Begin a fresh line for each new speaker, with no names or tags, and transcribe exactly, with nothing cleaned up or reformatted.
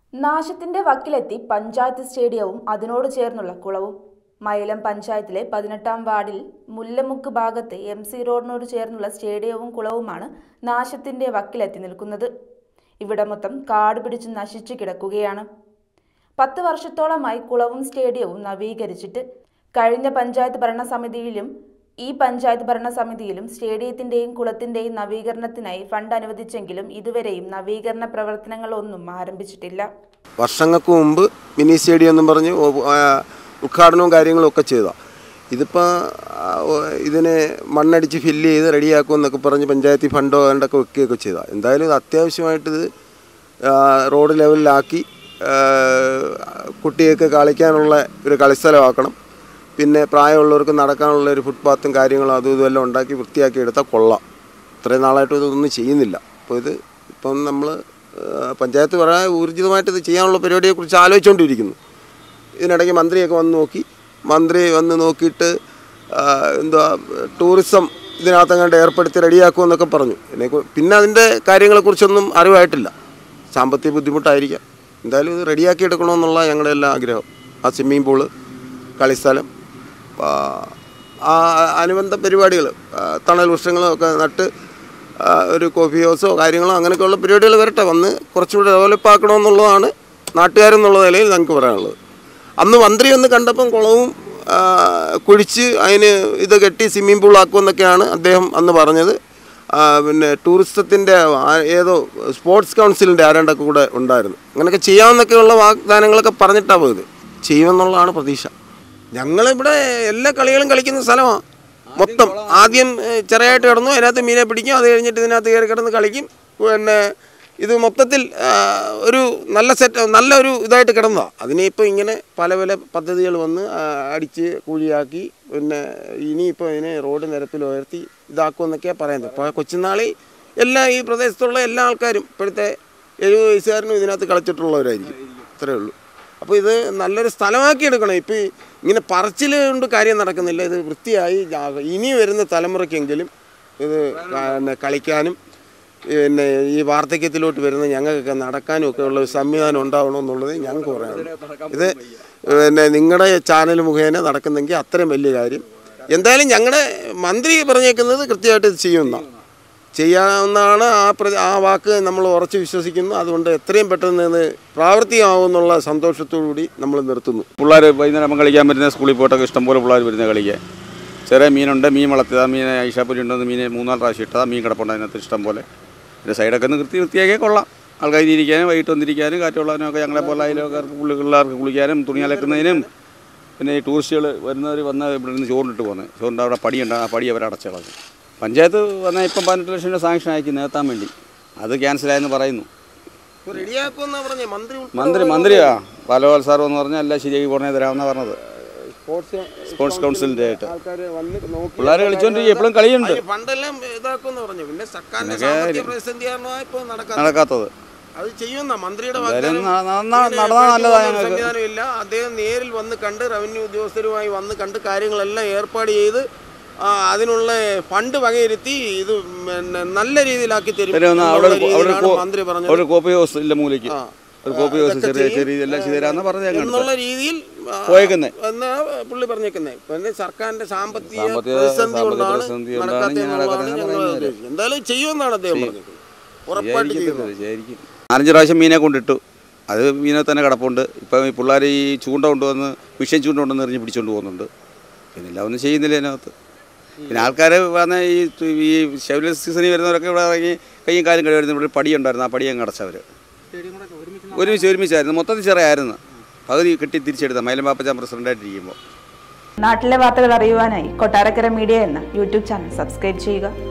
നാശത്തിന്റെ വക്കിലെത്തി പഞ്ചായത്ത് സ്റ്റേഡിയവും അതിനോട് ചേർന്നുള്ള കുളവും. മൈലം പഞ്ചായത്തിലെ പതിനെട്ടാം വാർഡിൽ മുല്ലമുക്ക് ഭാഗത്തെ എം സി റോഡിനോട് ചേർന്നുള്ള സ്റ്റേഡിയവും കുളവുമാണ് നാശത്തിന്റെ വക്കിലെത്തി നിൽക്കുന്നത്. ഇവിടെ മൊത്തം കാട് പിടിച്ച് നശിച്ചു കിടക്കുകയാണ്. പത്ത് വർഷത്തോളമായി കുളവും സ്റ്റേഡിയവും നവീകരിച്ചിട്ട്. കഴിഞ്ഞ പഞ്ചായത്ത് ഭരണസമിതിയിലും ഈ പഞ്ചായത്ത് ഭരണസമിതിയിലും സ്റ്റേഡിയത്തിന്റെയും കുളത്തിന്റെയും നവീകരണത്തിനായി ഫണ്ട് അനുവദിച്ചെങ്കിലും ഇതുവരെയും നവീകരണ പ്രവർത്തനങ്ങളൊന്നും ആരംഭിച്ചിട്ടില്ല.
വർഷങ്ങൾക്ക് മുമ്പ് മിനി സ്റ്റേഡിയം എന്നും പറഞ്ഞ് ഉദ്ഘാടനവും കാര്യങ്ങളും ഒക്കെ ചെയ്താൽ ഇതിപ്പോൾ ഇതിനെ മണ്ണടിച്ച് ഫില്ല് ചെയ്ത് റെഡിയാക്കുമെന്നൊക്കെ പറഞ്ഞ് പഞ്ചായത്തിൽ ഫണ്ടോ കണ്ടൊക്കെ വെക്കുകയൊക്കെ ചെയ്താൽ എന്തായാലും ഇത് അത്യാവശ്യമായിട്ടിത് റോഡ് ലെവലിലാക്കി കുട്ടികൾക്ക് കളിക്കാനുള്ള ഒരു കളിസ്ഥലമാക്കണം. പിന്നെ പ്രായമുള്ളവർക്ക് നടക്കാനുള്ള ഒരു ഫുട്പാത്തും കാര്യങ്ങളും അതും ഇതുമെല്ലാം ഉണ്ടാക്കി വൃത്തിയാക്കി എടുത്താൽ കൊള്ളാം. ഇത്രയും നാളായിട്ടും ഇതൊന്നും ചെയ്യുന്നില്ല. അപ്പോൾ ഇത് ഇപ്പം നമ്മൾ പഞ്ചായത്ത് വളരെ ഊർജിതമായിട്ട് ഇത് ചെയ്യാനുള്ള പരിപാടിയെക്കുറിച്ച് ആലോചിച്ചുകൊണ്ടിരിക്കുന്നു. ഇതിനിടയ്ക്ക് മന്ത്രിയൊക്കെ വന്ന് നോക്കി മന്ത്രി വന്ന് നോക്കിയിട്ട് എന്താ ടൂറിസം ഇതിനകത്തങ്ങാണ്ട് ഏർപ്പെടുത്തി റെഡിയാക്കുമെന്നൊക്കെ പറഞ്ഞു. പിന്നെ അതിൻ്റെ കാര്യങ്ങളെക്കുറിച്ചൊന്നും അറിവായിട്ടില്ല. സാമ്പത്തിക ബുദ്ധിമുട്ടായിരിക്കാം. എന്തായാലും ഇത് റെഡിയാക്കി എടുക്കണമെന്നുള്ള ഞങ്ങളുടെ എല്ലാ ആഗ്രഹം. ആ സ്വിമ്മിംഗ് പൂള്, കളിസ്ഥലം, ആ അനുബന്ധ പരിപാടികൾ, തണൽ വൃക്ഷങ്ങളും ഒക്കെ നട്ട് ഒരു കോഫി ഹൗസോ കാര്യങ്ങളോ അങ്ങനെയൊക്കെയുള്ള പരിപാടികൾ വരട്ടെ. വന്ന് കുറച്ചുകൂടി ഡെവലപ്പാക്കണമെന്നുള്ളതാണ് നാട്ടുകാരെന്നുള്ള നിലയിൽ ഞങ്ങൾക്ക് പറയാനുള്ളത്. അന്ന് മന്ത്രി വന്ന് കണ്ടപ്പം കുളവും കുഴിച്ച് അതിന് ഇത് കെട്ടി സ്വിമ്മിംഗ് പൂളാക്കുമെന്നൊക്കെയാണ് അദ്ദേഹം അന്ന് പറഞ്ഞത്. പിന്നെ ടൂറിസത്തിൻ്റെ ഏതോ സ്പോർട്സ് കൗൺസിലിൻ്റെ ആരാണ്ടൊക്കെ കൂടെ ഉണ്ടായിരുന്നു. അങ്ങനെയൊക്കെ ചെയ്യാമെന്നൊക്കെയുള്ള വാഗ്ദാനങ്ങളൊക്കെ പറഞ്ഞിട്ടാണ് പോയത്. ചെയ്യുമെന്നുള്ളതാണ് പ്രതീക്ഷ. ഞങ്ങളിവിടെ എല്ലാ കളികളും കളിക്കുന്ന സ്ഥലമാണ്. മൊത്തം ആദ്യം ചെറിയായിട്ട് കിടന്നു, അതിനകത്ത് മീനെ പിടിക്കും, അത് കഴിഞ്ഞിട്ട് ഇതിനകത്ത് കയറി കിടന്ന് കളിക്കും. പിന്നെ ഇത് മൊത്തത്തിൽ ഒരു നല്ല സെറ്റ് നല്ലൊരു ഇതായിട്ട് കിടന്നതാണ്. അതിനിപ്പോൾ ഇങ്ങനെ പല പല പദ്ധതികൾ വന്ന് അടിച്ച് കുഴിയാക്കി പിന്നെ ഇനിയിപ്പോൾ ഇതിനെ റോഡ് നിരപ്പിൽ ഉയർത്തി ഇതാക്കുമെന്നൊക്കെയാണ് പറയുന്നത്. ഇപ്പോൾ കൊച്ചുനാളിൽ എല്ലാ ഈ പ്രദേശത്തുള്ള എല്ലാ ആൾക്കാരും ഇപ്പോഴത്തെ എഴുപത് വയസ്സുകാരനും ഇതിനകത്ത് കളിച്ചിട്ടുള്ളവരായിരിക്കും. ഇത്രയേ ഉള്ളൂ. അപ്പോൾ ഇത് നല്ലൊരു സ്ഥലമാക്കി എടുക്കണം. ഇപ്പോൾ ഇങ്ങനെ പറച്ചിൽ കൊണ്ട് കാര്യം നടക്കുന്നില്ല. ഇത് വൃത്തിയായി ഇനി വരുന്ന തലമുറയ്ക്കെങ്കിലും ഇത് പിന്നെ കളിക്കാനും പിന്നെ ഈ വാർദ്ധക്യത്തിലോട്ട് വരുന്ന ഞങ്ങൾക്കൊക്കെ നടക്കാനും ഒക്കെ ഉള്ള ഒരു സംവിധാനം ഉണ്ടാവണമെന്നുള്ളത് ഞങ്ങൾക്ക് പറയാനുള്ളത്. ഇത് പിന്നെ നിങ്ങളുടെ ചാനൽ മുഖേന നടക്കുന്നെങ്കിൽ അത്രയും വലിയ കാര്യം. എന്തായാലും ഞങ്ങളുടെ മന്ത്രി പറഞ്ഞേക്കുന്നത് കൃത്യമായിട്ട് ഇത് ചെയ്യുമെന്നാണ് ചെയ്യാവുന്നതാണ്. ആ പ്ര ആ വാക്ക് നമ്മൾ ഉറച്ച് വിശ്വസിക്കുന്നു. അതുകൊണ്ട് എത്രയും പെട്ടെന്ന് ഇത് പ്രാവർത്തികമാകുമെന്നുള്ള സന്തോഷത്തോടുകൂടി നമ്മൾ നിർത്തുന്നു.
പിള്ളേർ വൈകുന്നേരം കളിക്കാൻ പറ്റുന്ന സ്കൂളിൽ പോയിട്ടൊക്കെ ഇഷ്ടംപോലെ പിള്ളേർ വരുന്ന കളിക്കാൻ. ചെറിയ മീനുണ്ട്, മീൻ വളർത്തിയതാ, മീൻ ഐഷാപ്പുരി ഉണ്ടെന്ന് മീനെ മൂന്നാല് പ്രാവശ്യം ഇട്ടതാ, മീൻ കിടപ്പുണ്ട് അതിനകത്ത് ഇഷ്ടം പോലെ. പിന്നെ സൈഡൊക്കെ ഒന്ന് വൃത്തി വൃത്തിയാക്കിയാൽ കൊള്ളാം. ആൾക്കാർ ഇരിക്കാനും വൈകിട്ട് വന്നിരിക്കാനും കാറ്റുള്ളതിനും ഒക്കെ ഞങ്ങളെ പോലെ അതിലൊക്കെ പിള്ളേർക്ക് കുളിക്കാനും തുണി അലക്കുന്നതിനും. പിന്നെ ഈ ടൂറിസ്റ്റുകൾ വരുന്നവർ വന്ന് ഇവിടെ നിന്ന് ചോറിനിട്ട് പോകുന്നത് ചോറിൻ്റെ അവിടെ പടിയുണ്ട്, ആ പടി അവർ അടച്ചളഞ്ഞു. പഞ്ചായത്ത് വന്നാൽ ഇപ്പം പതിനെട്ട് ലക്ഷം രൂപ സാങ്ഷൻ ആക്കി നേർത്താൻ വേണ്ടി. അത് ക്യാൻസലായെന്ന് പറയുന്നു. മന്ത്രി മന്ത്രിയാ പാലോൽ സാർ എന്ന് പറഞ്ഞാൽ എല്ലാം ശരിയാക്കി ഉടനെ തരാമെന്നാണ് പറഞ്ഞത്. സ്പോർട്സ് കൗൺസിലിൻ്റെ ആയിട്ട് പിള്ളേർ കളിച്ചോണ്ടിരിക്കും. എപ്പോഴും കളിയുണ്ട്. നടക്കാത്തത്
അത് ചെയ്യുന്ന മന്ത്രിയുടെ
നടന്നാൽ നല്ലതാണ്.
സംവിധാനമില്ല. അദ്ദേഹം നേരിൽ വന്ന് കണ്ട് റവന്യൂ ഉദ്യോഗസ്ഥരുമായി വന്ന് കണ്ട് കാര്യങ്ങളെല്ലാം ഏർപ്പാട് ചെയ്ത് അതിനുള്ള ഫണ്ട് വകയിരുത്തി ഇത് പിന്നെ നല്ല രീതിയിലാക്കി തരും മന്ത്രി പറഞ്ഞു.
ഒരു കോപ്പി ഹൗസ് ഇല്ല മൂലയ്ക്ക് ഒരു കോപ്പി ഹൗസ് ചെറിയ ചെറിയ എല്ലാം ചെയ്തുതരാന്ന് പറഞ്ഞ
എന്നുള്ള രീതിയിൽ
പോയേക്കുന്നേ
എന്നാ പുള്ളി പറഞ്ഞേക്കുന്നേ. പിന്നെ സർക്കാരിന്റെ സാമ്പത്തിക പ്രതിസന്ധി കൊണ്ടാണ് നടക്കാത്തത്. എന്തായാലും ചെയ്യുമെന്നാണ് അദ്ദേഹം പറഞ്ഞത്. ഉറപ്പായിട്ട് ചെയ്യുന്നത്.
നാലഞ്ച് പ്രാവശ്യം മീനെ കൊണ്ടിട്ടു. അത് മീനെ തന്നെ കിടപ്പുണ്ട്. ഇപ്പം ഈ പിള്ളേർ ഈ ചൂണ്ട കൊണ്ടുവന്ന് മിഷ്യൻ ചൂണ്ട കൊണ്ടുവന്ന് എറിഞ്ഞ് പിടിച്ചുകൊണ്ട് പോകുന്നുണ്ട്. പിന്നെ എല്ലാം ഒന്നും ചെയ്യുന്നില്ല അതിനകത്ത്. പിന്നെ ആൾക്കാർ വന്ന ഈ ഈ ശബരിമല സീസണിൽ വരുന്നവരൊക്കെ ഇവിടെ ഇറങ്ങി കയ്യും കാലും കഴി വരുന്ന ഇവിടെ പടിയുണ്ടായിരുന്നു. ആ പടിയും അടച്ചവർ ഒരുമിച്ച് ഒരുമിച്ചായിരുന്നു. മൊത്തത്തിൽ ചെറിയായിരുന്നു. പകുതി കെട്ടി തിരിച്ചെടുത്ത മൈലം പാപ്പച്ചാൻ പ്രസിഡൻ്റായിട്ടിരിക്കുമ്പോൾ.
നാട്ടിലെ വാർത്തകൾ അറിയുവാനായി കൊട്ടാരക്കര മീഡിയ എന്ന യൂട്യൂബ് ചാനൽ സബ്സ്ക്രൈബ് ചെയ്യുക.